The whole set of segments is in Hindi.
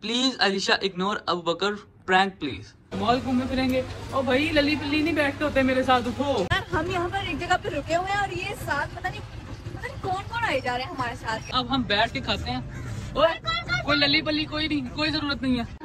Please Alisha ignore Abu Bakar prank please. Mall घूमे फिरेंगे और भाई लली पिल्ली नहीं बैठते होते मेरे साथ। उठो यार, हम यहाँ पर एक जगह पे रुके हुए हैं और ये साथ पता नहीं कौन कौन आए जा रहे हैं हमारे साथ। अब हम बैठ के खाते हैं। ओए, कोई लली पल्ली कोई नहीं, कोई जरूरत नहीं है।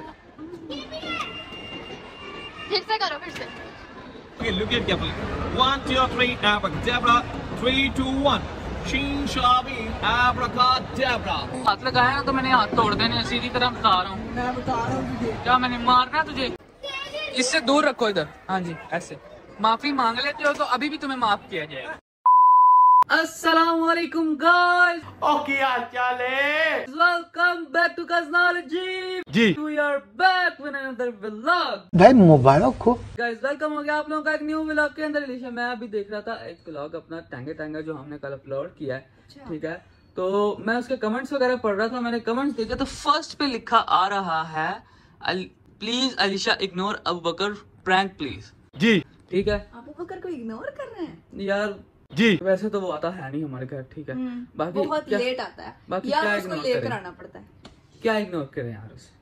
फिर से करो, फिर से। Okay, look at carefully. 1, 2, 3, abracadabra. 3, 2, 1. Sheen shabi abracadabra. हाथ लगाया ना तो मैंने हाथ तोड़ देने, सीधी तरह बता रहा हूँ। मैं बता रहा हूँ तुझे। क्या मैंने मारना है तुझे? इससे दूर रखो इधर। हाँ जी, ऐसे माफी मांग लेते हो तो अभी भी तुम्हें माफ किया जाएगा। अस्सलाम वालेकुम गाइस। Okay, क्या है? Welcome back to cousinology. जी। We are back with another vlog। भाई मुबारक हो। गाइस वेलकम हो गया आप लोगों का एक न्यू व्लॉग के अंदर। अलीशा, मैं अभी देख रहा था एक व्लॉग अपना टैंगे टैंगा जो हमने कल अपलोड किया है, ठीक है। तो मैं उसके कमेंट्स वगैरह पढ़ रहा था, मैंने कमेंट्स देखे तो फर्स्ट पे लिखा आ रहा है please Alisha ignore Abu Bakar prank please. जी। ठीक है, अबू बकर को इग्नोर कर रहे हैं यार जी। वैसे तो वो आता है नहीं हमारे घर, ठीक है। बाकी बहुत क्या, लेट आता है बाकी यार, क्या उसको इग्नोर लेकर करें? आना पड़ता है। क्या इग्नोर करें यार उसे?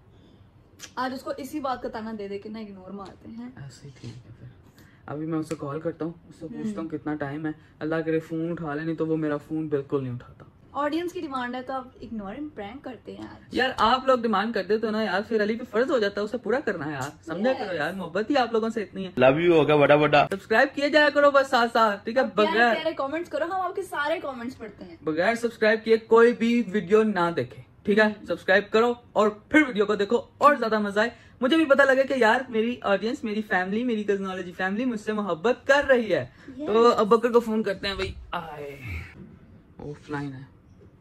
आज उसको इसी बात का ताना दे दे के ना इग्नोर मारते हैं। ऐसे ही ठीक है फिर। अभी मैं उससे कॉल करता हूँ, उससे पूछता हूँ कितना टाइम है। अल्लाह करे फोन उठा ले, नहीं तो वो मेरा फोन बिल्कुल नहीं उठाता। ऑडियंस की डिमांड है तो आप इग्नोर एंड प्रैंक करते हैं यार। यार आप लोग डिमांड करते तो ना यार, फिर अली पे फर्ज हो जाता है उसे पूरा करना है यार। समझा करो यार, मोहब्बत ही आप लोगों से इतनी है। लव यू होगा बड़ा बड़ा। सब्सक्राइब किए जाया करो बस साथ साथ, ठीक है। बगैर कमेंट्स करो, हम आपके सारे कमेंट्स पढ़ते हैं। बगैर सब्सक्राइब किए कोई भी वीडियो ना देखे, ठीक है। सब्सक्राइब करो और फिर वीडियो को देखो और ज्यादा मजा आए। मुझे भी पता लगे कि यार मेरी ऑडियंस, मेरी फैमिली, मेरी कज़नॉलजी फैमिली मुझसे मोहब्बत कर रही है। तो अब बकर को फोन करते हैं भाई। आए ऑफलाइन है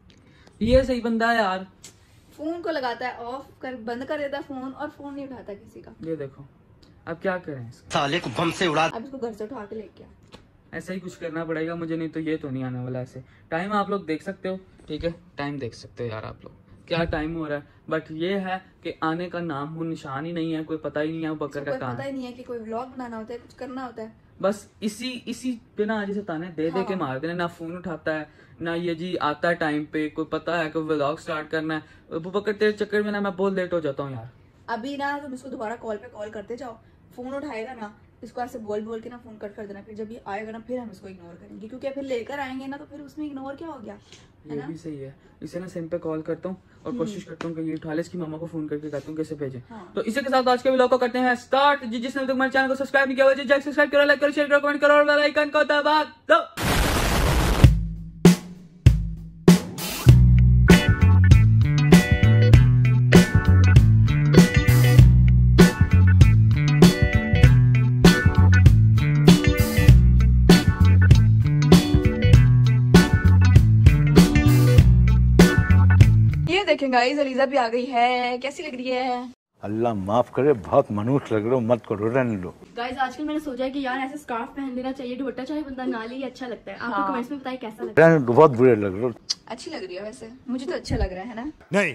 ये, सही बंदा है यार। फोन को लगाता है ऑफ कर, बंद कर देता है फोन और फोन नहीं उठाता किसी का। ये देखो अब क्या करें इसका? साले को बम से उड़ा। अब इसको घर से उठा के लेके आ। ऐसा ही कुछ करना पड़ेगा मुझे, नहीं तो ये तो नहीं आने वाला ऐसे। टाइम आप लोग देख सकते हो, ठीक है। टाइम देख सकते हो यार आप लोग, क्या टाइम हो रहा है। बट ये है कि आने का नाम हो निशान ही नहीं है, कोई पता ही नहीं है बकर का काम। पता ही नहीं है कि कोई व्लॉग बनाना होता है, कुछ करना होता है। बस इसी बिना जैसे ताने दे दे के मार देने। ना फोन उठाता है, ना ये जी आता है टाइम पे, कोई पता है कि व्लॉग स्टार्ट करना है। अबू बकर तेरे चक्कर में ना मैं बहुत लेट हो जाता हूँ यार। अभी ना तुम इसको दोबारा कॉल पे कॉल करते जाओ, फोन उठाएगा ना, इसको ऐसे बोल बोल के ना फोन कट कर देना। फिर जब ये आएगा ना फिर हम इसको इग्नोर करेंगे, क्योंकि फिर लेकर आएंगे ना तो फिर उसमें इग्नोर क्या हो गया। ये भी सही है। इसे ना सिम पे कॉल करता हूँ और कोशिश करता हूँ कि ये उठा ले। इसकी मामा को फोन करके कहता हूँ कैसे भेजे। तो इसी के साथ आज के व्लॉग को करते हैं स्टार्ट। जिसने तक हमारे चैनल को सब्सक्राइब नहीं किया हुआ जाए सब्सक्राइब करो, लाइक करो, शेयर करो, कमेंट करो और बेल आइकन को दबा दो। देखें गाइस, अलीजा भी आ गई है। कैसी लग रही है? अल्लाह माफ करे, बहुत मनुष्य लग रहे हो, मत करो, रहने लो। गाइस आजकल मैंने सोचा है कि यार ऐसे स्कार्फ पहन लेना चाहिए, दुपट्टा चाहे बंदा ना ले, अच्छा लगता है। आपको कमेंट्स में बताइए कैसा लगता है। रहने दो, बहुत बुरे लग रहे हो। अच्छी लग रही है वैसे, मुझे तो अच्छा लग रहा है ना। नहीं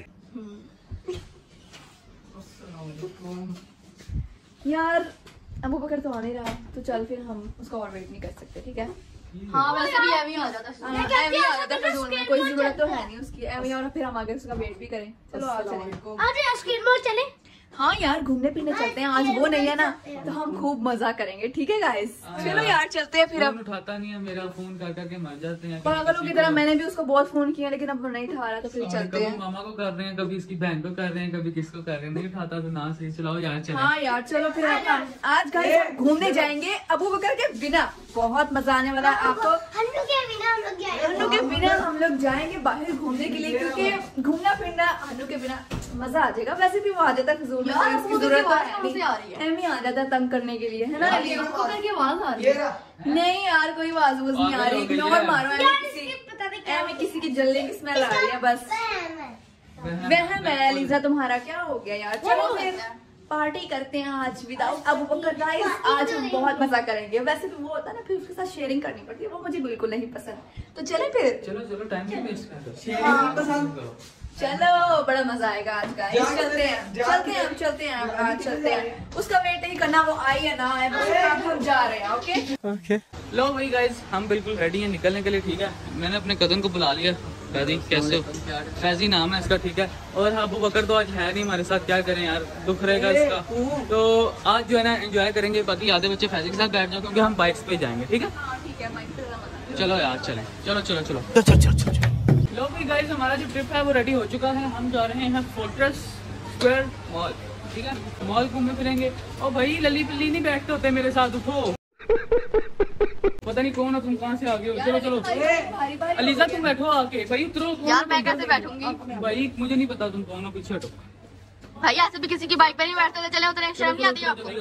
यार अबू बकर तो आ नहीं रहा, तो चल फिर हम उसका और वेट नहीं कर सकते, ठीक है। हाँ वैसे भी एवी आ जाता है, कोई जरूरत तो है नहीं उसकी एवी, और फिर हम आगे उसका वेट भी करें। चलो आ चलें। हाँ यार घूमने पीने चलते हैं, आज वो नहीं है ना तो हम खूब मजा करेंगे, ठीक है गाइस। चलो यार चलते हैं फिर। अब उठाता नहीं है मेरा फोन, कर करके मर जाते हैं पागलों की तरह। मैंने भी उसको बहुत फोन किया लेकिन अब वो नहीं उठा रहा, तो फिर चलते कभी हैं। मामा को कर रहे हैं, कभी इसकी बहन को कर रहे हैं, कभी किसको कर रहे हैं, नहीं उठाता तो ना सही। चलाओ यार चलो। हाँ यार चलो फिर आज गाइस घूमने जाएंगे अबू बकर के बिना। बहुत मजा आने वाला है आपको। हन्नू के बिना हम लोग जाएंगे बाहर घूमने के लिए, क्योंकि घूमना फिरना हन्नू के बिना मजा आ जाएगा। वैसे भी वो आ जाता है फिजूल में, इसकी जरूरत एमी आ जाता है तंग करने के लिए, है ना। आवाज आ रही है। नहीं यार कोई आवाज नहीं आ रही, इग्नोर मारो। एमी किसी की जलने की स्मेल आ रही है बस। वहम है लीजा तुम्हारा, क्या हो गया यार। चलो फिर पार्टी करते हैं आज विदाउट अबू बकर गाइस। आज हम बहुत मजा करेंगे। वैसे भी वो होता है ना फिर उसके साथ शेयरिंग करनी पड़ती है, वो मुझे बिल्कुल नहीं पसंद। तो चले फिर। चलो टाइम नहीं वेस्ट करो। चलो बड़ा मजा आएगा आज का। चलते हैं आज चलते हैं। उसका वेट नहीं करना, वो आई है ना है, बस हम जा रहे हैं। ओके लो भाई गाइस, हम बिल्कुल रेडी हैं निकलने के लिए, ठीक है। मैंने अपने कजन को बुला लिया, फैजी कैसे हो? फैजी नाम है इसका, ठीक है। और अबू बकर तो आज है नहीं हमारे साथ, क्या करें यार, दुख रहेगा इसका। तो आज जो है ना एंजॉय करेंगे, बाकी आधे बच्चे फैजी के साथ बैठ जाओ क्योंकि हम बाइक्स पे जाएंगे, ठीक है। चलो यार चलें, चलो चलो चलो लो भाई गाइस, हमारा जो ट्रिप है वो रेडी हो चुका है। हम जा रहे हैं फोर्ट्रेस स्क्वायर मॉल, ठीक है। मॉल घूमे फिरेंगे। और भाई लली पिल्ली नहीं बैठते होते मेरे साथ, उठो। पता नहीं कौन हो तुम, कहाँ से आ गए हो? चलो चलो अलीजा तुम बैठो आके, भाई उतरो। यार मैं कैसे बैठूंगी भाई मुझे नहीं पता तुम कौन हो, पीछे हटो। भाई, ऐसे भी किसी की बाइक पे नहीं बैठते थे, चले उतरे, शर्म नहीं आती आपको?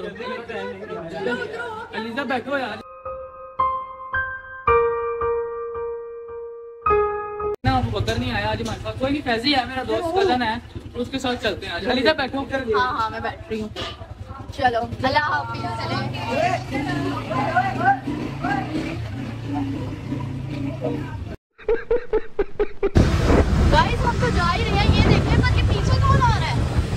अलीजा बैठो यार। ना अबू बकर नहीं आया आज हमारे पास, कोई नहीं, फैजी है मेरा दोस्त, कजन है, उसके साथ चलते हैं आज। अलीजा बैठो। हाँ मैं बैठ रही हूँ। चलो अल्लाह हाफिज़, चले। गाइस हम तो जा ही रहे हैं, ये देखिए पर के पीछे कौन आ रहा है?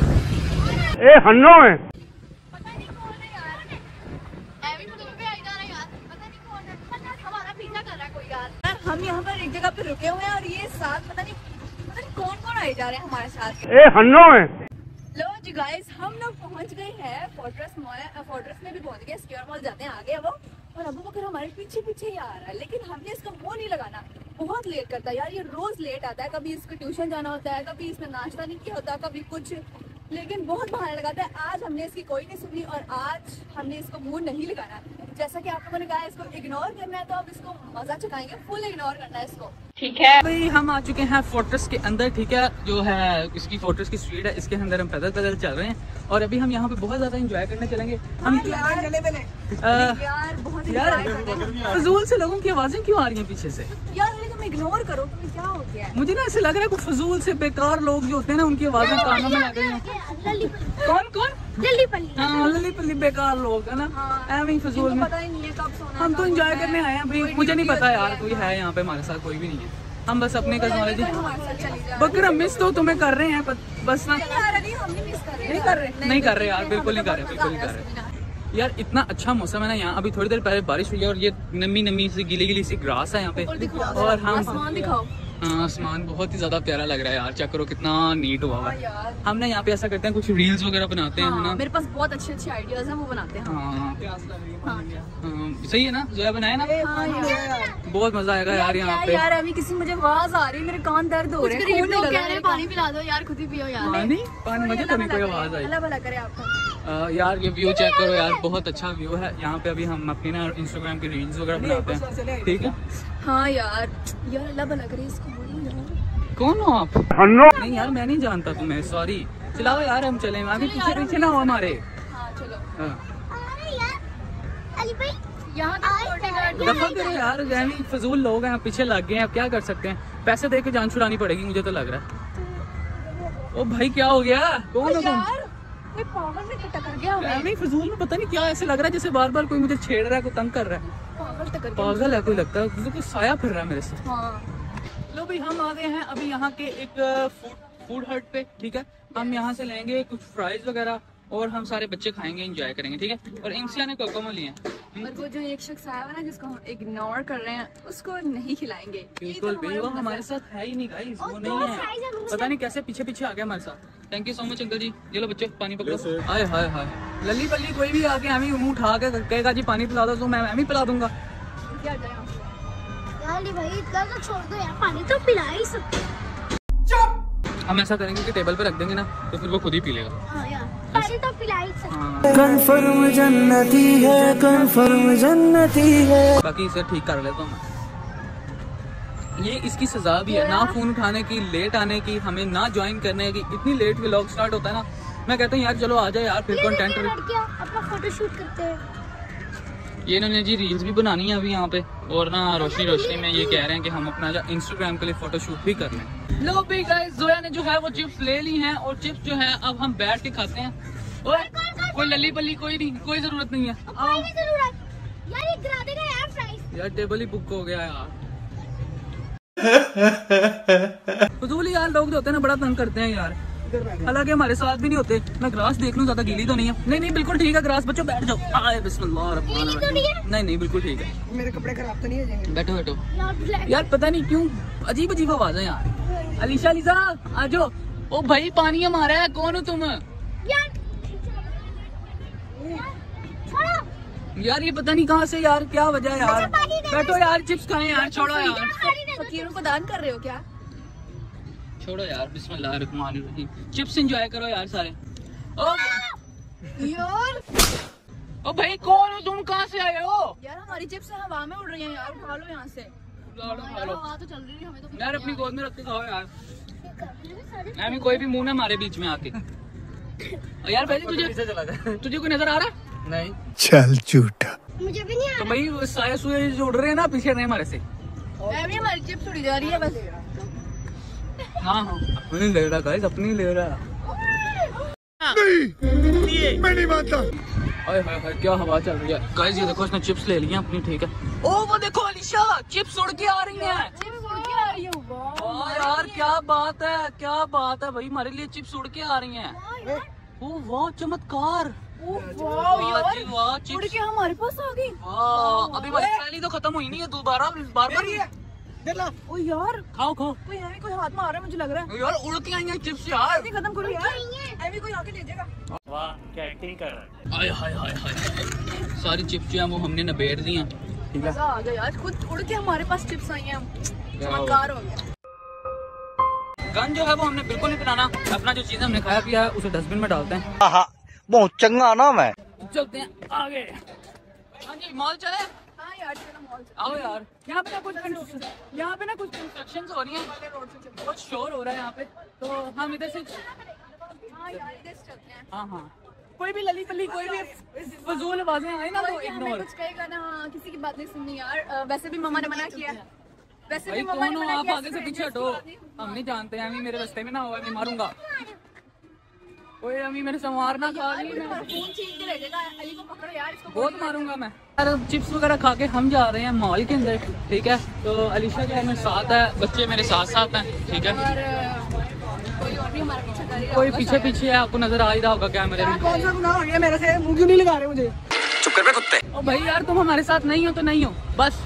ए हन्नो है। पता नहीं कौन है यार, एवी तो तुम्हें भी आई जा रहा है यार, पता नहीं कौन है, हमारा पीछा कर रहा है कोई यार। हम यहाँ पर एक जगह पे रुके हुए हैं और ये साथ पता नहीं कौन कौन आए जा रहे हैं हमारे साथ। ए हन्नो है। लो जी गाइस, हम लोग पहुंच गए हैं फोर्ट्रेस मॉल। फोर्ट्रेस में भी पहुंच गए, स्क्वायर मॉल जाते हैं आगे वो। और अबू बकर हमारे पीछे पीछे ही आ रहा है, लेकिन हमने इसका मुंह नहीं लगाना। बहुत लेट करता है यार, ये रोज लेट आता है। कभी इसको ट्यूशन जाना होता है, कभी इसने नाश्ता नहीं किया होता, कभी कुछ, लेकिन बहुत बहाने लगाता है। आज हमने इसकी कोई नहीं सुनी और आज हमने इसको मुंह नहीं लगाना। जैसा कि आप लोगों ने कहा इसको इग्नोर करना है, तो अब इसको मजा चुकाएंगे, फुल इग्नोर करना है इसको, ठीक है भाई। हम आ चुके हैं फोर्ट्रेस के अंदर, ठीक है। जो है इसकी फोर्ट्रेस की स्ट्रीट है, इसके अंदर हम पैदल पैदल चल रहे हैं। और अभी हम यहाँ पे बहुत ज्यादा एंजॉय करने चलेंगे हम। यार बहुत फजूल से लोगों की आवाजें क्यों आ रही हैं पीछे से? यार तुम इग्नोर करो, तुम्हें क्या हो गया है? मुझे ना ऐसे लग रहा है कुछ फजूल से बेकार लोग जो होते हैं ना, उनकी आवाजें कानों में लग रही हैं। कौन कौन? जल्दी पल्ली। हाँ लली पल्ली बेकार लोग है ना, ऐਵੇਂ ही फजूल में। पता ही नहीं है कब सोना है, हम तो एंजॉय करने आए हैं भाई, मुझे नहीं पता यार कोई है यहाँ पे हमारे साथ, कोई भी नहीं है। हम बस अपने कॉलेज बकर मिस तो तुम्हें कर रहे हैं बस ना, नहीं कर रहे यार, बिल्कुल नहीं कर रहे, बिल्कुल नहीं कर रहे यार। इतना अच्छा मौसम है ना यहाँ, अभी थोड़ी देर पहले बारिश हुई है और ये नमी नमी सी गीली गीली सी ग्रास है यहाँ पे। और हम दिखाओ। हाँ आसमान बहुत ही ज्यादा प्यारा लग रहा है यार, चेक करो कितना नीट हुआ हुआ है। हमने यहाँ पे ऐसा करते हैं, कुछ रील्स वगैरह बनाते हैं ना। मेरे पास बहुत अच्छे अच्छे आइडियाज हैं, वो बनाते हैं। हाँ सही है ना, जोया बनाए ना, बहुत मजा आएगा यार यहाँ पे। यार अभी किसी मुझे आवाज आ रही है, मेरे कान दर्द हो रहे हैं। पानी पिला दो यार, खुद ही पियो यार। पानी मुझे तो नहीं कोई आवाज आई। अल्लाह भला करे आपका। यार ये व्यू चेक करो यार, बहुत अच्छा व्यू है यहाँ पे। अभी हम अपनी ना इंस्टाग्राम की रील्स वगैरह बनाते हैं, ठीक है। हाँ यार अल्लाह भला करे इसको। कौन हो आप? नहीं यार मैं नहीं जानता तुम्हें, सॉरी। चलाओ यार हम चले, अभी पीछे पीछे ना हो हमारे। हाँ चलो। दफा करो यार, जैमी फजूल लोग हैं, पीछे लग गए हैं, अब क्या कर सकते हैं। पैसे दे के जान छुड़ानी पड़ेगी मुझे तो लग रहा है। ओ भाई क्या हो गया, कौन हो तुम? फजूल में पता नहीं क्या ऐसे लग रहा है जैसे बार बार कोई मुझे छेड़ रहा है, कोई तंग कर रहा है। पागल है कोई, लगता है कोई साया फिर रहा है मेरे से। लो भाई हम आ गए हैं अभी यहाँ के एक फूड हट पे, ठीक है। हम यहाँ से लेंगे कुछ फ्राइज वगैरह और हम सारे बच्चे खाएंगे, एंजॉय करेंगे, ठीक है। और इंसिया ने कोकोमो लिए हैं। और वो जो एक शख्स आया हुआ ना जिसको हम इग्नोर कर रहे हैं, उसको नहीं खिलाएंगे। बिल्कुल भी वो हमारे साथ है ही नहीं गाइस, वो नहीं है, पता नहीं कैसे पीछे पीछे आ गया हमारे साथ। Thank you so much uncle जी। ये लो बच्चे पानी पकड़ो। हाय हाय हाय, लल्ली पल्ली कोई भी आके हमें मुंह उठा के कहेगा जी पानी पिला दो, तो मैं ही पिला दूंगा। क्या करें भाई इतना तो छोड़ दो यार, पानी तो पिला ही सकते। हम ऐसा करेंगे कि टेबल पे रख देंगे ना, तो फिर वो खुद ही पी लेगा। हाँ यार, पानी तो पिला ही सकते। कन्फर्म जन्नती है, कन्फर्म जन्नती है। बाकी इसे ठीक कर लेता हूँ। ये इसकी सजा भी है, ना फोन उठाने की, लेट आने की, हमें ना ज्वाइन करने की। इतनी लेट व्लॉग स्टार्ट होता है ना, मैं कहता हूँ यार चलो आ जाए यार, फिर कंटेंट अपना फोटो शूट करते हैं। ये इन्होंने जी रील्स भी बनानी है अभी यहाँ पे, और ना रोशनी में ये कह रहे हैं कि हम अपना इंस्टाग्राम के लिए फोटो शूट भी कर लें। लो भी गाइस, जोया ने जो है वो चिप्स ले ली हैं, और चिप्स जो है अब हम बैठ के खाते हैं। और कोई लली पल्ली कोई नहीं, कोई जरूरत नहीं है। यार ये गिरा देगा यार फ्राइज। यार टेबल ही बुक हो गया यार। फजूल यार लोग जो होते हैं ना बड़ा तंग करते हैं यार। हालांकि हमारे साथ भी नहीं होते। मैं ग्रास देख लूँ, ज्यादा गीली तो नहीं है। नहीं नहीं बिल्कुल ठीक है ग्रास। बच्चों बैठ जाओ। आए बिस्मिल्लाह रहमान रहीम। नहीं नहीं बिल्कुल ठीक है। मेरे कपड़े खराब तो नहीं हो जाएंगे? बैठो बैठो यार, पता नहीं क्यों अजीब अजीब आवाज है यार। अलीशा लीजा आ जाओ। ओ भाई पानी हमारा है, कौन हो तुम? यार ये पता नहीं कहाँ से यार, क्या वजह है यार। बैठो यार, चिप्स खाएं यार। छोड़ो यार, फकीरों को दान कर रहे हो क्या? छोड़ो यार, बिस्मिल्लाहिर्रहमानिर्रहीम। चिप्स एंजॉय करो यार सारे। यार ओ भाई कौन हो तुम, कहाँ से आए हो? यार हमारी चिप्स हवा में उड़ रही हैं यार, उठा लो यहाँ से। हवा तो चल रही है, हमें तो यार अपनी गोद में रख के खाओ यार। मैं कोई भी मुंह ना मारे बीच में आके। यार पहले तुझे कोई नजर आ रहा है? नहीं। चल झूठा। मुझे भी नहीं तो भाई साए सुए जो उड़ रहे हैं ना पीछे नहीं हमारे से। हमारी चिप्स उड़ी जा रही है बस। हाँ हाँ अपनी ले रहा गाइस, अपनी ले रहा। नहीं मैं नहीं मानता। हाय हाय हाय क्या हवा चल रही है गाइस। ये देखो इसने चिप्स ले लिया अपनी, ठीक है। ओ वो देखो अलीशा, चिप्स उड़ के आ रही हैं। चिप्स उड़ के आ रही है। वाह यार क्या बात है, क्या बात है भाई, हमारे लिए चिप्स उड़ के आ रही हैं। ओ वाह चमत्कार। वाह जी वाह, उड़ चिप्स के हमारे पास आ गई। वाह अभी भाई पहली तो खत्म हुई नहीं है, दोबारा बार ओ यार खाओ खाओ। कोई है, कोई हाथ में आ रहा है मुझे लग रहा है। यार उड़ के आई हैं चिप्स यार। जल्दी खत्म करो यार, ऐवी कोई आके ले जाएगा। वाह क्या एक्टिंग कर रहा है। हाय हाय हाय हाय, सारी चिप्स जो है वो हमने नबेड़ दी हैं, ठीक है। मजा आ गया यार, खुद उड़ के हमारे पास चिप्स आई हैं, चमत्कार हो गया। गन जो है वो हमने बिल्कुल नहीं बनाना। अपना जो चीजें हमने खाया पिया है उसे डस्टबिन में डालते हैं। बहुत चंगा ना मैं। चलते हैं आगे। हाँ जी मॉल चले। हाँ यार चलो मॉल चलो। आओ यार, यहाँ पे ना कुछ कंस्ट्रक्शन हो रही हैं, बहुत शोर हो रहा है यहाँ पे, तो हम इधर से। हाँ यार इधर से चलते हैं। हाँ हाँ कोई भी लली पली कोई भी फजूल आवाजें आए ना तो हमें इग्नोर। कुछ कहेगा ना, हाँ, किसी की बात नहीं सुननी यार। वैसे भी मम्मा ने मना किया है। वैसे भाई भी मम्मा ने कौन हो मना आप, किया। आगे से पीछे हटो, हम नहीं जानते हैं। अभी मेरे रास्ते में ना हुआ, मैं मारूंगा। ओए अम्मी मेरे से मारना खा रही है। फोन छीन के ले जाएगा। अली को पकड़ो यार, इसको बहुत मारूंगा मैं यार। चिप्स वगैरह खा के हम जा रहे हैं मॉल के अंदर, ठीक है। तो अलीशा जो है मेरे साथ है, बच्चे मेरे साथ साथ हैं, ठीक है। कोई और भी हमारा पीछे कर रही है। कोई पीछे पीछे है, आपको नजर आ ही रहा होगा कैमरे में। कौन सा गुनाह हो गया मेरे से? मुंह क्यों नहीं लगा रहे मुझे? चुप कर बे कुत्ते। ओ भाई यार तुम हमारे साथ नहीं हो तो नहीं हो बस।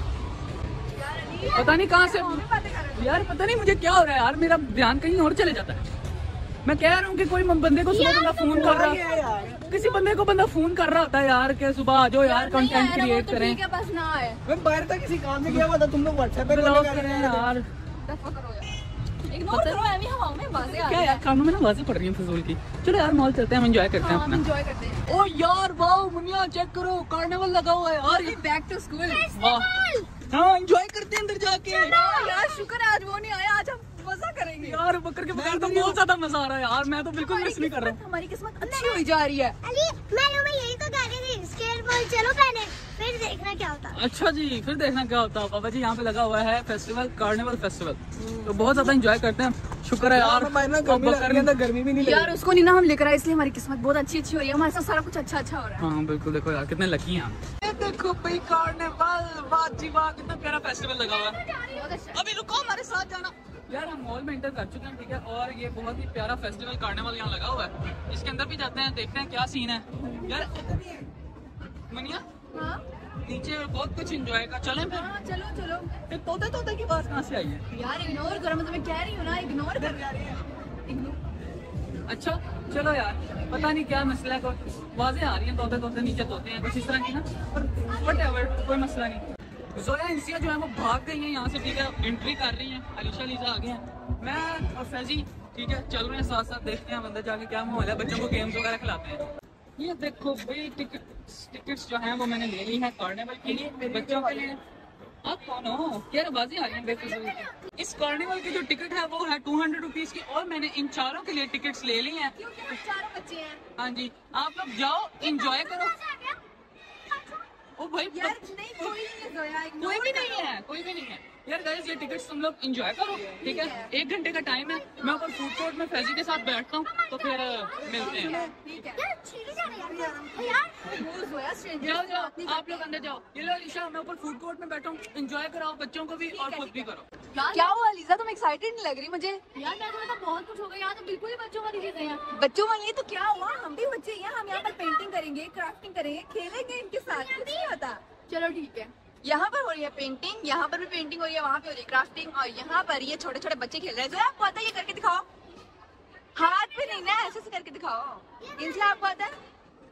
पता नहीं कहाँ से यार, पता नहीं मुझे क्या हो रहा है यार, मेरा ध्यान कहीं और चले जाता है। मैं कह रहा हूँ कि कोई बंदे को सुबह बंदा फोन कर रहा है, किसी बंदे को बंदा फोन कर रहा होता है यार कि सुबह आ जाओ यार, कंटेंट क्रिएट करें। ठीक है बस ना आए। मैं बाहर तक किसी काम से गया हुआ था, तुम लोग व्हाट्सएप पे ब्लॉग कॉल कर करें रहे हैं यार। इग्नोर करो, ऐवी हवा में बातें आ रही क्या हैं। यार कानों में ना आवाजें पड़ रही हैं फजूल की। चलो यार मॉल चलते हैं, हम एंजॉय करते हैं हाँ, हम अपना। एंजॉय करते हैं। ओ यार वाह मुनिया चेक करो, कार्निवल लगा हुआ है यार। Back to school. हाँ एंजॉय करते हैं अंदर जाके। यार शुक्र है आज वो नहीं आया, आज हम मजा करेंगे यार बकर के बगैर तो बहुत ज्यादा मजा आ रहा है यार, मैं तो बिल्कुल मिस नहीं कर रहा हूँ। हमारी किस्मत अच्छी हुई जा रही है। अली मैं यही तो कह रही थी, स्केट बॉल चलो पहले, फिर देखना क्या होता है। अच्छा जी फिर देखना क्या होता है। बाबा जी यहाँ पे लगा हुआ है फेस्टिवल, कार्निवल फेस्टिवल, तो बहुत ज्यादा एंजॉय करते हैं। शुक्र है यार गर्मी भी नहीं लगी। यार उसको नहीं ना हम लेकर आए, इसलिए हमारी किस्मत बहुत अच्छी अच्छी हो रही है। हमारे साथ सारा कुछ अच्छा अच्छा हो रहा है। हाँ बिल्कुल, देखो यार कितने लकी हैं आप। ये देखो भाई कार्निवल, वाह जी वाह कितना प्यारा फेस्टिवल लगा हुआ है। बहुत अच्छा। अभी रुको हमारे साथ जाना। यार हम मॉल में एंटर कर चुके हैं, ठीक है। और ये बहुत ही प्यारा फेस्टिवल कार्निवल यहाँ लगा हुआ है, इसके अंदर भी जाते हैं, देखते हैं क्या सीन है यार। मनिया हाँ नीचे बहुत कुछ एंजॉय का, चलें फिर। हाँ चलो चलो। फिर तोते तोते की बात कहाँ से आई है यार इग्नोर करो, मैं तुम्हें कह रही हूँ ना, इग्नोर कर रही है। अच्छा चलो यार, पता नहीं क्या मसला है, आवाजें आ रही हैं तोते तोते नीचे तोते हैं कुछ इस तरह की ना, पर व्हाटएवर कोई मसला नहीं। जोया इंसिया जो है वो भाग गई हैं यहाँ से, ठीक है। एंट्री कर रही हैं, अलीशा लीजा आगे हैं, मैं और फैजी, ठीक है, चल रहे हैं साथ साथ। देखते हैं अंदर जाके क्या माहौल है, बच्चों को गेम्स वगैरह खिलाते हैं। ये देखो भाई टिकट्स जो हैं वो मैंने ले ली है कार्निवल के लिए, बच्चों के लिए। आप कौन हो? क्या आवाजें आ रही हैं बेफिजूल की। इस कार्निवल की जो टिकट है वो है 200 रुपीज की, और मैंने इन चारों के लिए टिकट्स ले ली हैं। क्योंकि हम चारों बच्चे हैं। हाँ जी, आप लोग जाओ एंजॉय करो। ओ भाई यार नहीं कोई नहीं है जोया, कोई भी नहीं है, कोई भी नहीं है। यार गाइस ये टिकट्स तुम लोग एंजॉय करो, ठीक है? 1 घंटे का टाइम है, मैं ऊपर फूड कोर्ट में फैजी के साथ बैठता हूँ, तो फिर मिलते हैं। जाओ जाओ आप लोग अंदर जाओ। ये लो अलीशा, मैं ऊपर फूड कोर्ट में बैठा हूँ, एंजॉय कराओ बच्चों को भी और खुद भी करो। क्या हुआ अलीजा, तुम एक्साइटेड नहीं लग रही मुझे? यार मैं तो बहुत कुछ हो गया, यहाँ तो बिल्कुल ही बच्चों वाली चीजें हैं। बच्चों वाली तो क्या हुआ, हम भी बच्चे हैं, हम यहाँ पर पेंटिंग करेंगे, क्राफ्टिंग करेंगे, खेलेंगे इनके साथ, कुछ नहीं होता। चलो ठीक है। यहाँ पर हो रही है पेंटिंग, यहाँ पर भी पेंटिंग हो रही है, वहाँ पे हो रही है क्राफ्टिंग, और यहाँ पर ये छोटे छोटे बच्चे खेल रहे हैं। जो आपको आता है ये करके दिखाओ, हाथ पे नहीं ना, ऐसे से करके दिखाओ। इनसे आपको आता है?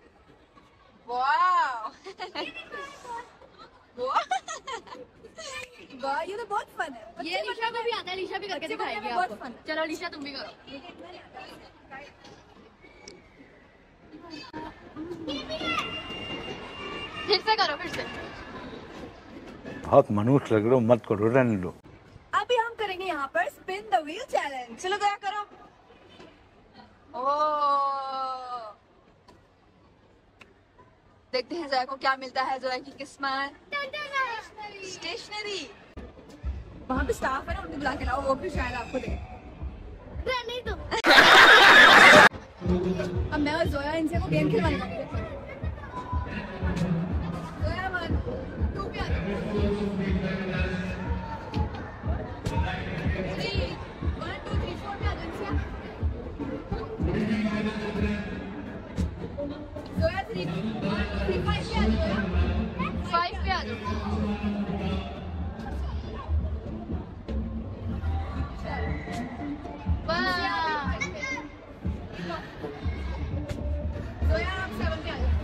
वाह वाह, ये तो बहुत फन है। ये लिशा को भी आता है, लिशा भी करके दिखाएगी बहुत आपको। फन। चलो लिशा तुम भी करो। फिर से करो, फिर से। बहुत मनुष्य लग रहे हो, मत करो, रहने दो। अभी हम करेंगे यहाँ पर स्पिन द व्हील चैलेंज। चलो दया करो। ओह, देखते हैं जोया को क्या मिलता है। जोया की किस्मत स्टेशनरी। वहाँ पे स्टाफ है ना, उनको बुला के लाओ, वो भी शायद आपको दे। नहीं तो अब मैं और जोया इनसे को गेम खिलवाने वाली है। जोया 1 2 पे आ जाओ। 3 1 2 3 4 पे आ जाओ इनसे। जोया 3 1 2 3 5 पे आ जाओ। 5 पे आ जाओ। जोया आप 7 पे आ जाओ।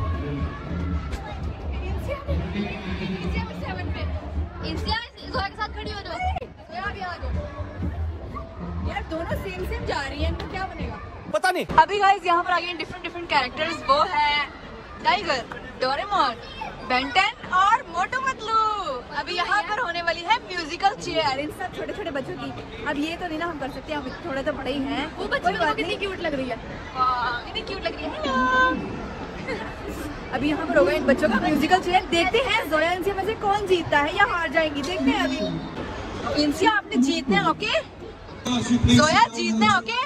इनसे 7 पे। इंसिया जोया के साथ खड़ी हो जाओ। जोया भी आ जाओ। यार दोनों सेम सेम जा रही हैं, इनको क्या बनेगा पता नहीं। अभी गाइस यहाँ पर आ गए डिफरेंट कैरेक्टर्स। वो है टाइगर, डोरेमोन, बेंटेन और मोटू पतलू। अभी यहाँ पर होने वाली है म्यूजिकल चेयर इन सब छोटे छोटे बच्चों की। अब ये तो नहीं ना हम कर सकते, हम थोड़े तो बड़े ही हैं। वो बच्ची को कितनी क्यूट लग रही है। इतनी क्यूट लग रही है। हेलो। अभी यहाँ पर होगा इन बच्चों का म्यूजिकल चेयर। देखते हैं जोया इनसे में से कौन जीतता है या हार जाएंगी, देखते हैं। अभी इनसिया आपने जीतने हैं, ओके? जोया जीतने हैं, ओके?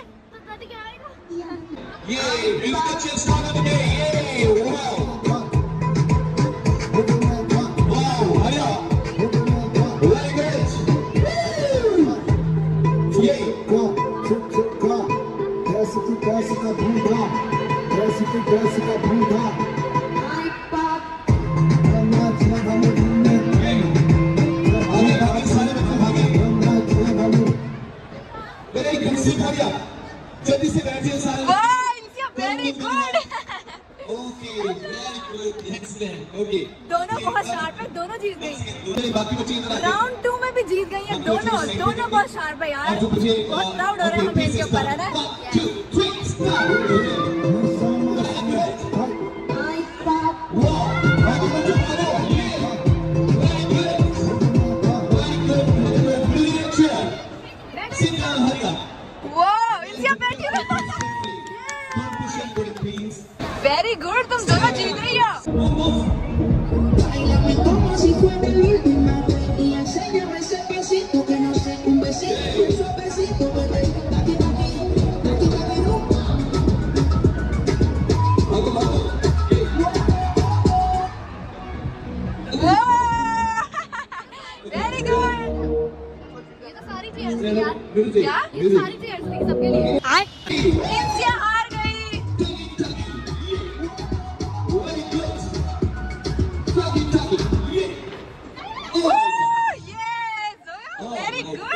जल्दी से बैठिए सारे। Very good. ओके, दोनों बहुत शार्प है, दोनों जीत गई। बाकी बच्चे राउंड 2 में भी जीत गई है दोनों बहुत शार्प है यार। बहुत प्राउड हो रहे हैं हम इनके ऊपर, है ना? वेरी गुड, तुम दोनों जीत रही हो। Very good. ये तो सारी चेयर्स थी यार। क्या? ये सारी चेयर्स थी सबके लिए। इंसिया हार गई। Very good.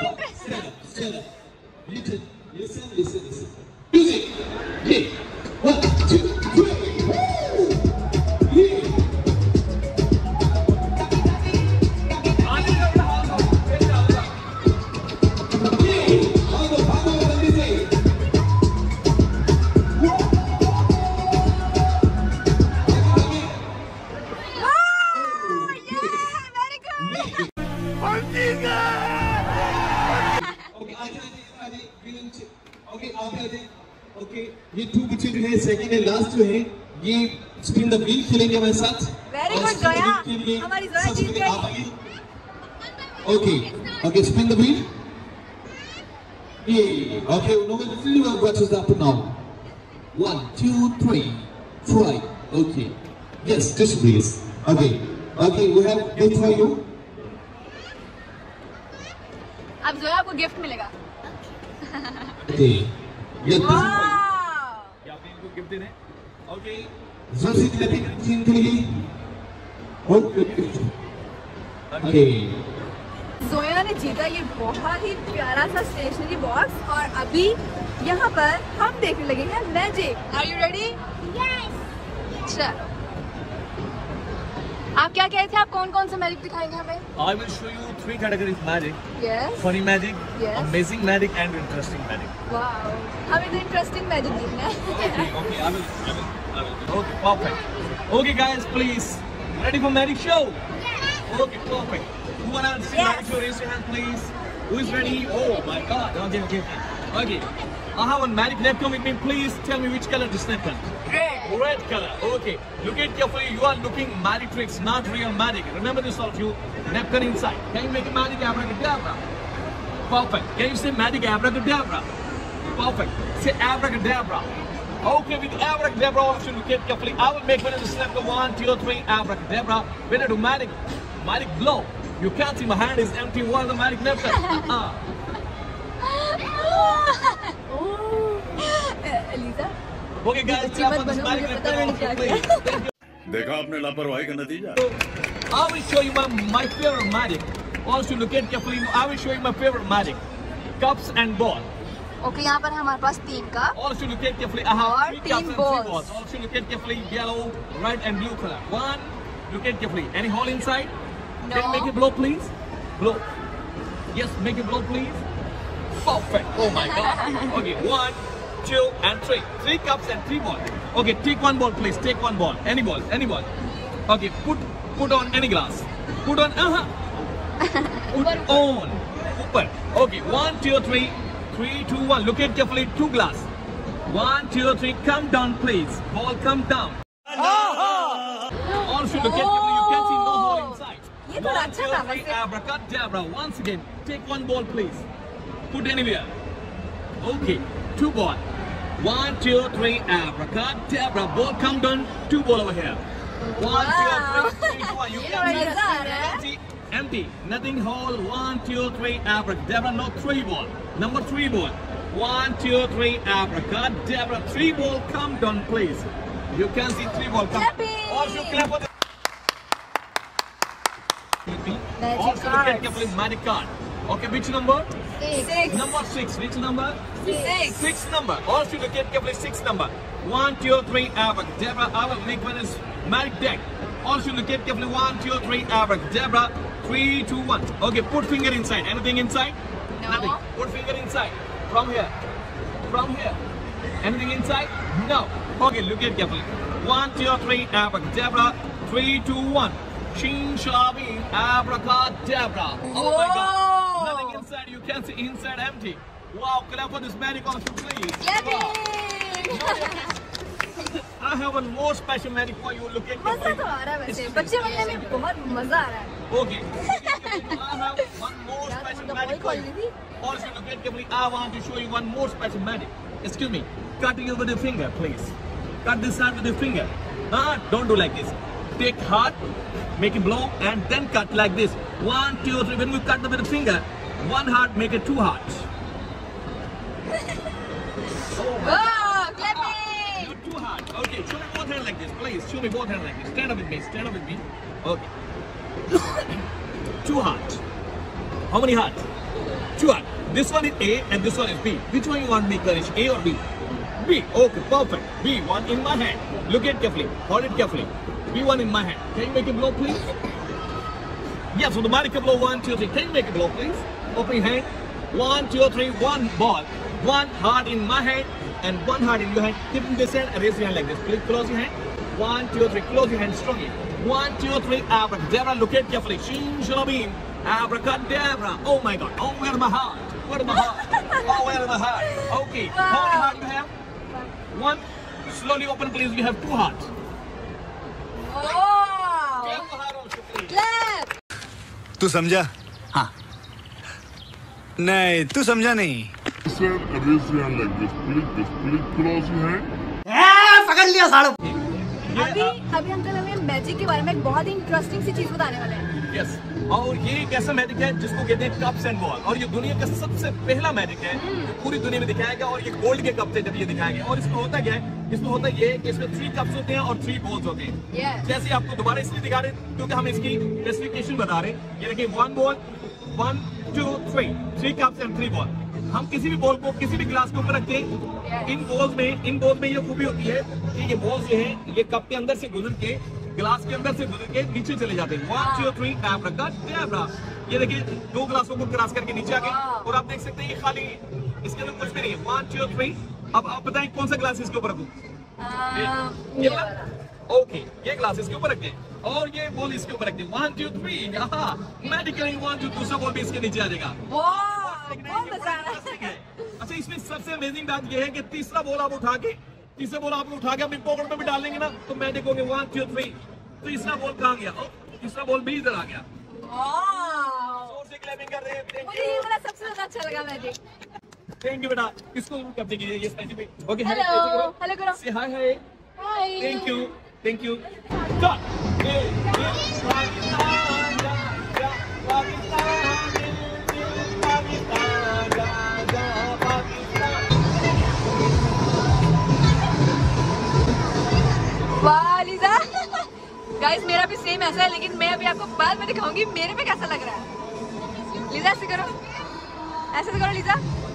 ओके, ये 2 बच्चे जो है सेकंड एंड लास्ट जो है ये स्पिन द व्हील खेलेंगे हमारे साथ। वेरी गुड जोया, हमारी जोया जीत गई। Okay. Okay, spin the wheel. Yeah. Okay, no, what is happening now? 1, 2, 3, try. Okay. Yes, just please. Okay. Okay, we have this for you. अब जोया आपको गिफ्ट मिलेगा। Okay. Yes, this is for you. क्या आपने इनको गिफ्ट देने? Okay. जो सीन के लिए Okay. जोया ने जीता ये बहुत ही प्यारा सा स्टेशनरी बॉक्स और अभी यहाँ पर हम देखने लगे हैं magic. Are you ready? Yes. चलो। आप क्या कह रहे थे? आप कौन कौन सा मैजिक दिखाएंगे हमें? I will show you 3 categories magic. Yes. Funny magic, Yes. amazing magic, and interesting magic. Wow, हमें तो इंटरेस्टिंग मैजिक देखना है। Okay, I will. Okay, perfect. Okay, guys, please, ready for magic show? Okay, perfect. Who wanna see magic show? Raise your hand, please. Who is ready? Oh my God. Okay. Okay. I have one magic napkin with me. Please tell me which color this napkin. Red color. Okay. Look at carefully. You are looking magic tricks, not real magic. Remember this, all of you. Napkin inside. Can you make a magic abracadabra? Perfect. Can you say magic abracadabra? Perfect. Say abracadabra. Okay, with abracadabra, all of you look at carefully. I will make one of the snap. 1, 2, 3. Abracadabra. When I do magic blow. You can't see my hand is empty. What is the magic napkin? Eliza, Okay, guys, clap for this magic napkin, please. Thank you. देखा आपने लापरवाही का नतीजा। I will show you my favorite magic. Also, look at carefully. I will show you my favorite magic. Cups and ball. Okay, यहाँ पर हमारे पास 3 का Also, look at carefully. I have और 3 तीन cups and 3 balls. balls. Also, look at carefully. Yellow, red, and blue color. 1. Look at carefully. Any hole inside? No. Can you make it blow, please? Blow. Yes, make it blow, please. Perfect. Oh my God. Okay, 1, 2, and 3. 3 cups and 3 balls. Okay, take one ball, please. Take one ball. Any ball. Any ball. Okay, put on any glass. Put on. Put on. Upar. Okay, 1, 2, 3. 3, 2, 1. Look at carefully. 2 glass. 1, 2, 3. Come down, please. Ball, come down. Also, look at carefully. You can see no hole inside. ये थोड़ा 1, 2, अच्छा था 3. वैसे। Abracadabra. Once again, take one ball, please. Put anywhere. Okay, 2 ball. 1, 2, 3. Abracadabra. Ball, come down. 2 ball over here. 1, 2, 3. 3, 2, 1. You can see मजा आ रहा है। empty. Empty. Nothing hole. 1, 2, 3. Abracadabra. No 3 ball. Number 3 ball. 1, 2, 3. Abracadabra. 3 ball. Come down, please. You can see 3 ball. Come. Clapping. Also clap for the. Magic Also look at cards. carefully magic card. Okay, which number? 6 Number 6. Which number? 6 6 number. Also look at carefully 6 number. 1, 2, 3. Abracadabra. I will make one is magic deck. Also look at carefully 1, 2, 3. Abracadabra. 3, 2, 1. Okay, put finger inside. Anything inside? No. Nothing. Put finger inside. From here. From here. Anything inside? No. Okay, look at carefully. 1, 2, 3. Abracadabra. 3, 2, 1. Shing shabi abracadabra. Oh my God. Nothing inside. You can see inside empty. Wow, clap for this magic also, please. I have one more special magic for you. Look at मजा तो आ रहा है वैसे, बच्चे बनने में बहुत मजा आ रहा है। Okay. I have one more special magic for you. Also, look at carefully. I want to show you one more special magic. Excuse me. Cutting it with your finger, please. Cut this side with your finger. Don't do like this. Take heart, make it blow, and then cut like this. 1, 2, 3. When we cut with the finger, 1 heart, make it 2 hearts. Oh, clapping. You 2 hearts. Okay, show me both hands like this, please. Show me both hands like this. Stand up with me. Stand up with me. Okay. 2 hearts. How many hearts? 2 hearts. This one is A and this one is B. Which one you want me, Ganesh? A or B? B. Okay, perfect. B. One in my hand. Look at carefully. Hold it carefully. B one in my hand. Can you make it blow, please? Yeah, so the Monica blow 1, 2, 3. Can you make it blow, please? Open your hand. 1, 2, 3. 1 ball. 1 heart in my hand and 1 heart in your hand. Keep in this hand and raise your hand like this. Please close your hand. 1, 2, 3. Close your hand strongly. 1, 2, 3. Abracadabra. Look at carefully. Shing shalabim. Abracadabra. Oh my God. Oh, where's my heart? Where's my heart? Oh, where's my heart? Okay. How many hearts you have? 1. Slowly open, please. You have 2 hearts. Wow! Clap for heart also, please. Clap! तू समझा? हाँ नहीं तू समझा नहीं। पकड़ लिया साड़ू। अभी अंकल हमें मैजिक के बारे में एक बहुत ही इंटरेस्टिंग सी चीज बताने वाले हैं। यस, और ये एक ऐसा मैजिक है जिसको कहते हैं कप्स एंड बॉल, और ये दुनिया का सबसे पहला मैजिक है जो पूरी दुनिया में दिखाया गया, और ये गोल्ड के कप से जब ये दिखाया गया। और इसमें होता क्या है, इसमें होता ये है कि इसमें 3 कप्स होते हैं और 3 बॉल्स होते हैं। जैसे आपको दोबारा इसलिए दिखा रहे हैं क्योंकि हम इसकी स्पेसिफिकेशन बता रहे हैं। ये देखिए 1 बॉल 1 2 3 कप्स एंड 3 बॉल। हम किसी भी बॉल को किसी भी ग्लास के ऊपर रखते हैं, इन बॉल्स में ये खूबी होती है कि ये बॉल्स जो है ये कप के अंदर से गुजर के ग्लास के अंदर से गुजर के नीचे चले जाते हैं। 1 2 3 टैप रखा, टैप रहा। ये देखिए 2 ग्लासों को क्रॉस करके नीचे आ गए, और आप देख सकते हैं ये खाली, इसके अंदर कुछ भी नहीं है। 1 2 3। अब आप बताएं कौन सा ग्लास इसके ऊपर रखूं? ओके, ये ग्लास इसके ऊपर रखते हैं और ये बॉल इसके ऊपर रखते हैं। 1 2 3। मेडिकली 1 2 दूसरा बॉल भी इसके नीचे आ जाएगा। अच्छा, इसमें सबसे अमेजिंग बात ये है कि तीसरा बॉल आप उठा के अपनी पॉकेट में भी डाल लेंगे ना, तो मैजिक हो गया 1 2 3। तीसरा बॉल कहाँ गया? तीसरा बॉल भी इधर आ गया। जोर से क्लैपिंग कर रहे हैं। मुझे ये वाला सबसे ज्यादा अच्छा लगा मैजिक। थैंक यू बेटा। इसको कब्जे कीजिए ये स्पेशल पे। ओके, हेलो करो। से हाय हाय। Thank you. वाह लीजा। गाइस मेरा भी सेम ऐसा है, लेकिन मैं अभी आपको बाद में दिखाऊंगी मेरे पे कैसा लग रहा है। लीजा ऐसे करो, ऐसे करो लीजा।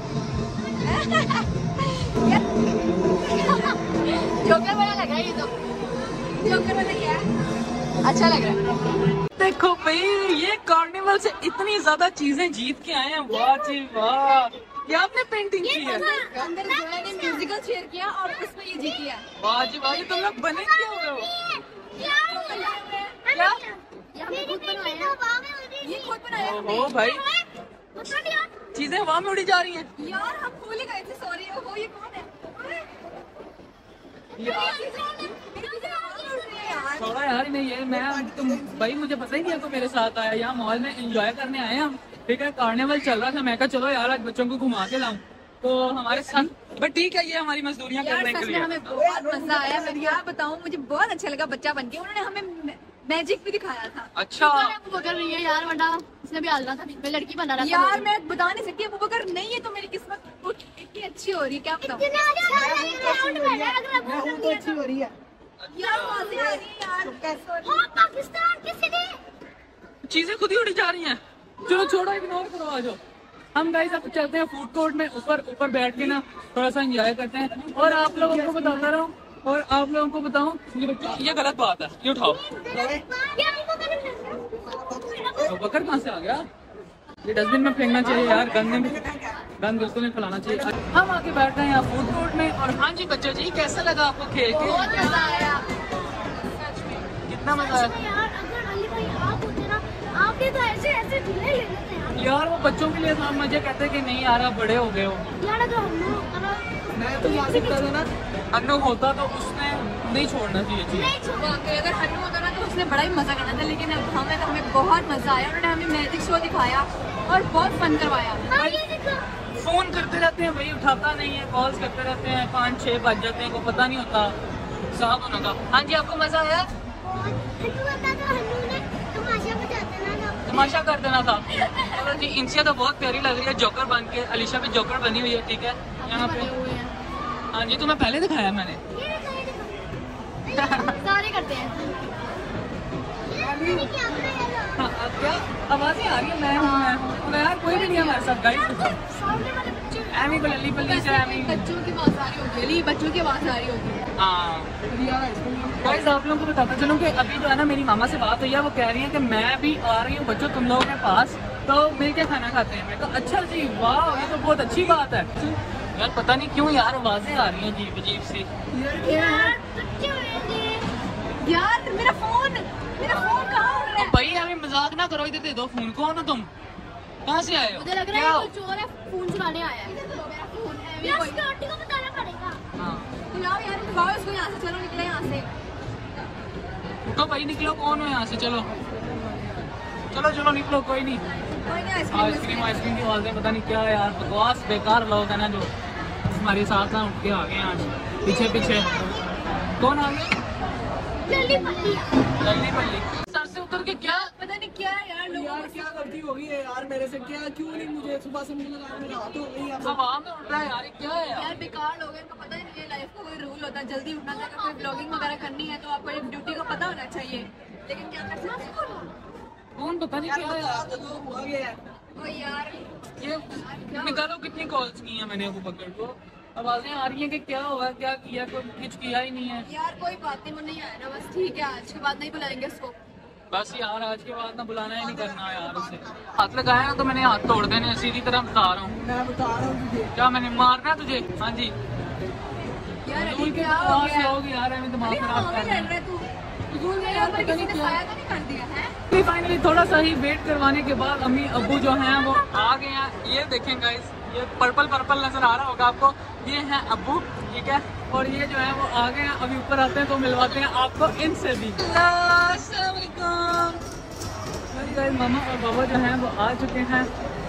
जोकर वाला लग रहा है ये तो। जोकर वाला क्या है? अच्छा लग रहा है। देखो भाई, ये कार्निवल से इतनी ज्यादा चीजें जीत के आए हैं। वाह जी वाह, ये आपने पेंटिंग की है? अंदर जोया ने म्यूजिकल चेयर किया और उसमें ये जीती है। वाह जी वाह, ये तुम लोग बने क्या हो रहे हो? ये खुद बनाया। ओहो भाई, चीजें वहाँ में उड़ी जा रही हैं। यार हम भूल ही गए थे, सॉरी। वो ये कौन है? थोड़ा यार नहीं, ये मैं तुम भाई, मुझे पता ही नहीं है तो मेरे साथ आया। यहाँ मॉल में एंजॉय करने आए हम, ठीक है। कार्निवल चल रहा था, मैं कहा चलो यार आज बच्चों को घुमा के लाऊं, तो हमारे साथ। बट ठीक है, ये हमारी मजदूरियाँ करने के लिए। हमें बहुत मजा आया। मैं क्या बताऊं, मुझे बहुत अच्छा लगा बच्चा बनके। उन्होंने हमें मैजिक भी दिखाया था। अच्छा, अबूबकर नहीं है यार, वरना उसने भी हाल रहा था, मैं लड़की बना रहा था। यार मैं बता नहीं सकती, अबूबकर नहीं है तो मेरी किस्मत इतनी अच्छी हो रही है, क्या बताऊं। अच्छी हो रही है चीजें खुद ही उड़ी जा रही हैं। चलो छोड़ो, इग्नोर करो, आ जाओ। हम गाइस अब चलते हैं फूड कोर्ट में, ऊपर बैठ के ना थोड़ा सा एंजॉय करते हैं। और आप लोगों को बताता रहूं, और आप लोगों को बताऊं, ये गलत बात है, ये उठाओ। बकर कहाँ से आ गया? ये डस्टबिन में फेंकना चाहिए यार, गंद बिल्कुल नहीं फैलाना चाहिए। हम आके बैठ गए यहाँ फूड कोर्ट में। और हाँ जी बच्चों जी, कैसा लगा आपको खेल के? बहुत मजा आया। कितना मजा आया यार। वो बच्चों के लिए हम मुझे कहते कि नहीं यार आप बड़े हो गए हो। मैं तो जा सकता था ना, अन्नू होता तो उसने नहीं छोड़ना चाहिए चीज। अगर हन्नू होता ना तो उसने बड़ा ही मजा करना था, लेकिन अब हमें बहुत मजा आया। उन्होंने हमें मैजिक शो दिखाया और बहुत फन करवाया। फोन करते रहते हैं भाई, उठाता नहीं है, कॉल्स करते रहते हैं, 5-6 बज जाते हैं, को पता नहीं होता साहब होने का। हाँ जी, आपको मजा आया? तमाशा कर देना था। चलो जी, इंसिया तो बहुत प्यारी लग रही है जोकर बन के। अलीशा भी जोकर बनी हुई है, ठीक है यहाँ पे। हाँ जी, तुम्हें पहले दिखाया मैंने। सारे करते हैं। हाँ, क्या आवाजें आ रही है? मैं हूँ यार, कोई भी नहीं है हमारे साथ गाइस। एमी को लल्ली पल्ली से एमी, बच्चों की आवाज आ रही होगी, बच्चों की आवाज आ रही होगी। हाँ गाइस, आप लोगों को बताता चलूं कि अभी जो है ना मेरी मामा से बात हुई है, वो कह रही है कि मैं भी आ रही हूँ बच्चों तुम लोगों के पास, तो मिल के खाना खाते हैं। मैं कहा अच्छा जी, वाह ये तो बहुत अच्छी बात है। यार पता नहीं क्यों यार आवाजें आ रही हैं अजीब अजीब सी। यार मेरा फोन कहाँ उड़ रहा है? भाई अभी मजाक ना करो, इधर दे दो फोन। कौन हो तुम? कहाँ से आए हो? मुझे लग रहा है कोई चोर है, फोन चुराने आया है। यार सिक्योरिटी को बताना पड़ेगा। हाँ बुलाओ यार, बुलाओ इसको यहाँ से। चलो निकले यहाँ से। तो भाई निकलो, कौन हो यहाँ से? चलो चलो चलो निकलो, कोई नहीं। आइसक्रीम की आवाज़ें पता नहीं क्या है यार, बकवास बेकार लोग है ना जो हमारे साथ ना उठ के आ गए आज पीछे पीछे। कौन आ गए? लल्ली पल्ली सर से उतर के क्या पता नहीं क्या है यार लोगों यार क्या गलती हो गई है यार मेरे से, क्या क्यों नहीं मुझे सुबह से मुझे लगा मेरा हाथ हो गई है। हवा में उठ रहा है यार, क्या है यार बेकार लोग हैं, इनको पता ही नहीं है लाइफ का कोई रूल होता है, जल्दी उठना चाहिए। कोई ब्लॉगिंग वगैरह करनी है तो आपको एक ड्यूटी का पता होना चाहिए, लेकिन क्या कर सकते हैं। कौन पता नहीं क्या है यार। हुआ गया है। ओ यार ये निकालो कितनी कॉल्स की हैं मैंने अबू बकर को, आवाजें आ रही हैं कि क्या हुआ, क्या किया, कोई कुछ किया ही नहीं है। यार कोई बात नहीं, वो नहीं आया ना, बस ठीक है, आज के बाद नहीं बुलाएंगे उसको। बस यार आज के बाद ना बुलाना ही नहीं करना यार उसे। हाथ लगाया ना तो मैंने हाथ तोड़ देने, सीधी तरह बता रहा हूँ। मैं बता रहा हूँ तुझे। क्या मैंने मारना तुझे? हाँ जी यार अली क्या हो गया यार, हमें दिमाग खराब कर रहा है तू। फाइनली थोड़ा सा ही वेट करवाने के बाद अम्मी अब्बू जो हैं वो आ गए हैं। ये देखें गाइस, ये पर्पल पर्पल नजर आ रहा होगा आपको, ये हैं अब्बू, ठीक है, और ये जो है वो आ गए हैं। अभी ऊपर आते हैं तो मिलवाते हैं आपको इनसे भी। मामा और बाबा जो हैं वो आ चुके हैं।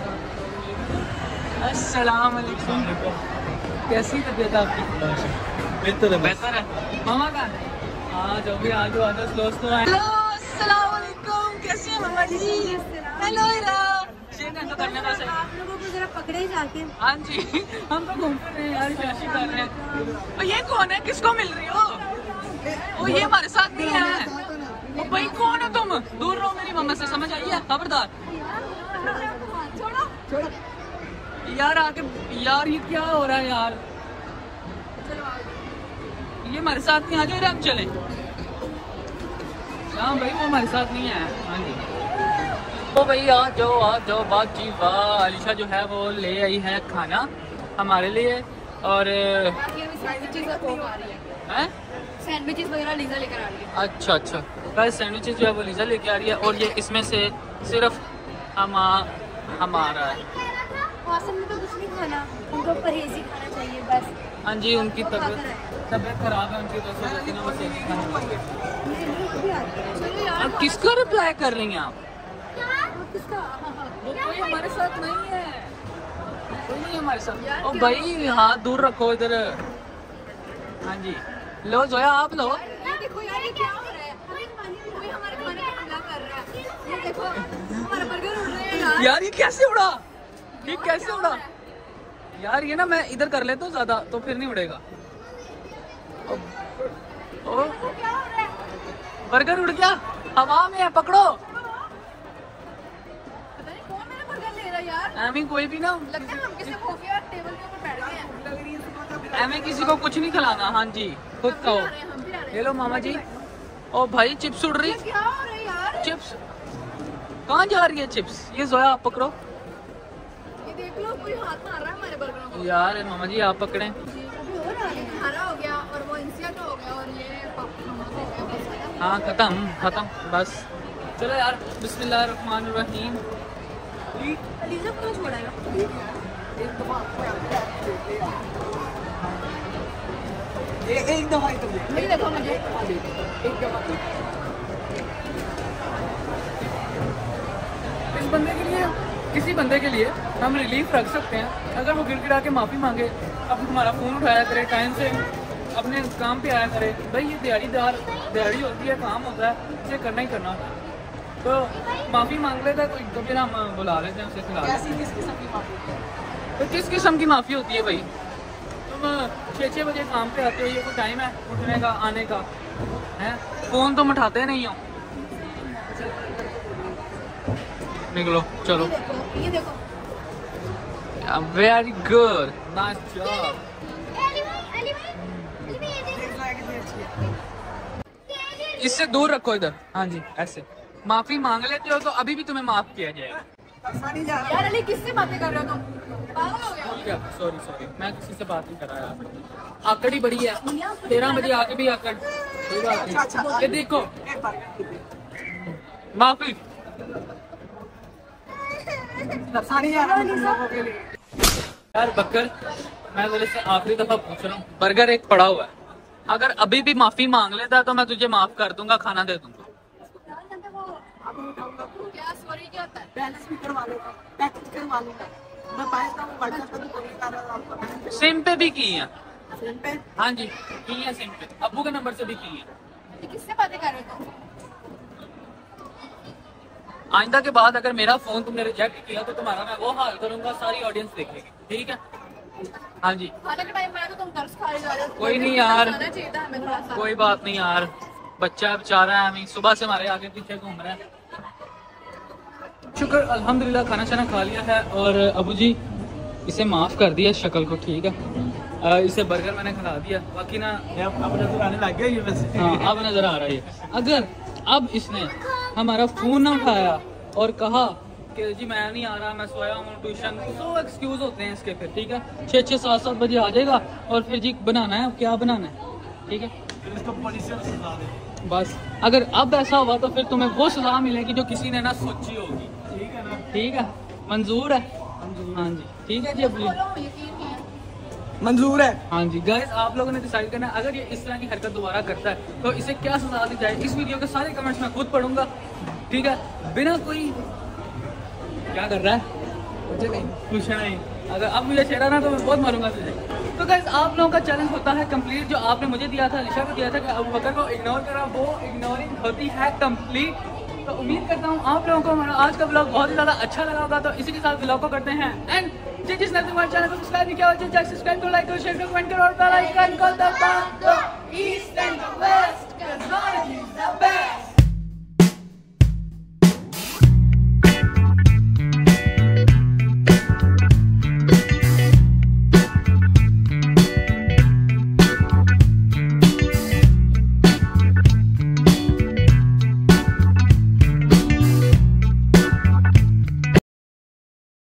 अस्सलाम वालेकुम, कैसी तबीयत आपकी? बेहतर है, बेहतर है। मामा का आज अभी आज दोस्तों आए। हेलो अस्सलाम वालेकुम, कैसे हैं मामा जी? हेलो करने का सही। आप लोगों को जरा पकड़े जाके। हाँ जी हम तो घूम रहे हैं यार, कैसी कर रहे हैं। और ये कौन है, किसको मिल रही हो? वो ये हमारे साथ नहीं है। ओ भाई कौन हो तुम? दूर रहो मेरी मम्मा से, समझ आई है? खबरदार यार आके। यार ये क्या हो रहा है यार, ये हमारे साथ नहीं आ जाए, हम चले। हाँ भाई वो हमारे साथ नहीं है। हाँ जी तो भाई आ जाओ बात जी वाह। अलीशा जो है वो ले आई है खाना हमारे लिए, और सैंडविचेस वगैरह लीजा लेकर आ रही है। अच्छा अच्छा गाइस, सैंडविचेस जो है वो लीजा लेके आ रही है, और ये इसमें से सिर्फ हमारा है। मौसम में तो कुछ नहीं खाना, उनको परहेज ही खाना चाहिए बस। हाँ जी उनकी तबीयत खराब है उनकी, तो किसको रिप्लाई कर रही हैं आप? वो कोई हमारे साथ नहीं है, कोई नहीं हमारे साथ। ओ भाई हाथ दूर रखो इधर। हाँ जी लो जोया आप लो। ये देखो यार ये क्या हो रहा है, कोई हमारे खाने पे हमला कर रहा है। ये देखो हमारे बर्गर उड़ रहे हैं यार। ये कैसे उड़ा, ये कैसे उड़ा यार? ये ना मैं इधर कर लेता हूँ ज्यादा तो फिर नहीं उड़ेगा। ओ बर्गर उड़ गया, हवा में है, पकड़ो। एमी कोई भी ना, लगता है हम किसी खुफिया टेबल के ऊपर बैठ गए हैं। एमी किसी को कुछ नहीं खिलाना। हाँ जी खुद खाओ। ये लो मामा जी। ओ भाई चिप्स उड़ रही, क्या हो रहा है यार? चिप्स कहाँ जा रही है चिप्स? ये जोया आप पकड़ो। ये देख लो कोई हाथ मार रहा है हमारे बर्गरों को। यार मामा जी आप पकड़े। खाना हो गया और वो इंसिया का हो गया और ये हाँ खत्म बस। चलो यार बिस्मिल्लाहिर्रहमानिर्रहीम। लीजा को छोड़ाएगा एक दफा ही तो नहीं देखो मुझे एक दफा। इस बंदे के लिए, किसी बंदे के लिए हम रिलीफ रख सकते हैं अगर वो गिड़गिड़ा के माफ़ी मांगे, अब हमारा फ़ोन उठाया करे, टाइम से अपने काम पे आया करे। भाई ये दिहाड़ी होती है, काम होता है, इसे करना ही करना। तो माफ़ी मांग लेता कोई तो फिर हम बुला लेते हैं उसे, खिला लेते हैं। किस किस्म की माफी? तो किस किस्म की माफ़ी होती है भाई? तुम 6 बजे काम पे आते हो, ये कोई टाइम है उठने का, आने का है? फ़ोन तुम उठाते नहीं हो। निकलो चलो। ये देखो वेरी गुड, नाइस जॉब। इससे दूर रखो इधर। हाँ जी ऐसे माफी मांग लेते हो तो अभी भी तुम्हें माफ किया जाएगा। यार अली किससे बातें कर रहे हो तुम? पागल हो गया? सॉरी मैं किसी से बात नहीं कर रहा यार। आकड़ ही बड़ी है, 13 बजे आके भी आकड़। कोई बात नहीं, ये देखो माफी। यार बकर मैं तेरे से आखिरी दफा पूछ रहा हूँ, बर्गर एक पड़ा हुआ है, अगर अभी भी माफी मांग लेता तो मैं तुझे माफ कर दूंगा, खाना दे दूंगा। अभी उठाऊंगा फोन। क्या सॉरी क्या होता है? बैलेंस भी करवा लूंगा, पैकेज करवा लूंगा। मैं पाएगा हूँ बढ़िया तो नहीं कर रहा हूँ। सिम पे भी की है। सिम पे? हाँ जी की है सिम पे, अब्बू के नंबर से भी की है। ये किससे बातें कर रहे हो? आइंदा के बाद अगर मेरा फोन तुमने रिजेक्ट किया तो तुम्हारा मैं वो हाल करूंगा, सारी ऑडियंस देखेगी, ठीक है? हाँ जी। खाने के टाइम में तो तुम तरस खाए जा रहे हो। कोई नहीं यार, खाना चाहिए था हमें थोड़ा सा। कोई बात नहीं यार, बच्चा बेचारा है, हमें सुबह से हमारे आगे पीछे घूम रहा है। शुक्र अल्हम्दुलिल्लाह खाना शाना खा लिया है और अबू जी इसे माफ कर दिया शक्ल को, ठीक है? इसे बर्गर मैंने खिला दिया, बाकी ना अब नजर आने लग गया ये वैसे। हाँ अब नजर आ रहा है। अगर अब इसने हमारा फोन ना उठाया और कहा कि जी मैं नहीं आ रहा, मैं सोया हूँ ट्यूशन, तो एक्सक्यूज होते हैं इसके फिर, ठीक है? 6-6 7-7 बजे आ जाएगा और फिर जी बनाना है, क्या बनाना है, ठीक है? फिर इसको पुलिस से सजा दे। बस अगर अब ऐसा हुआ तो फिर तुम्हें वो सजा मिलेगी जो किसी ने ना सोची होगी, ठीक है ना? ठीक है? मंजूर है? हाँ जी ठीक है जी। अब मंजूर है। हाँ जी गाइस, आप लोगों ने डिसाइड करना है अगर ये इस तरह की हरकत दोबारा करता है तो इसे क्या सजा दी जाए। इस वीडियो के सारे कमेंट्स मैं खुद पढ़ूंगा, ठीक है? बिना कोई क्या कर रहा है मुझे नहीं कुछ नहीं, अगर अब मुझे छेड़ा ना तो मैं बहुत मारूंगा तुझे। तो गाइस आप लोगों का चैलेंज होता है कंप्लीट, जो आपने मुझे दिया था, अलिशा को दिया था कि अबू बकर को इग्नोर करा, वो इग्नोरिंग होती है कंप्लीट। तो उम्मीद करता हूँ आप लोगों को हमारा आज का ब्लॉग बहुत ही ज़्यादा अच्छा लगा होगा। तो इसी के साथ ब्लॉग को करते हैं एंड जिसने हमारे चैनल को सब्सक्राइब नहीं किया हो, सब्सक्राइब करो, लाइक करो, शेयर करो, कमेंट करो और बेल आइकन को दबा दो। East and waste.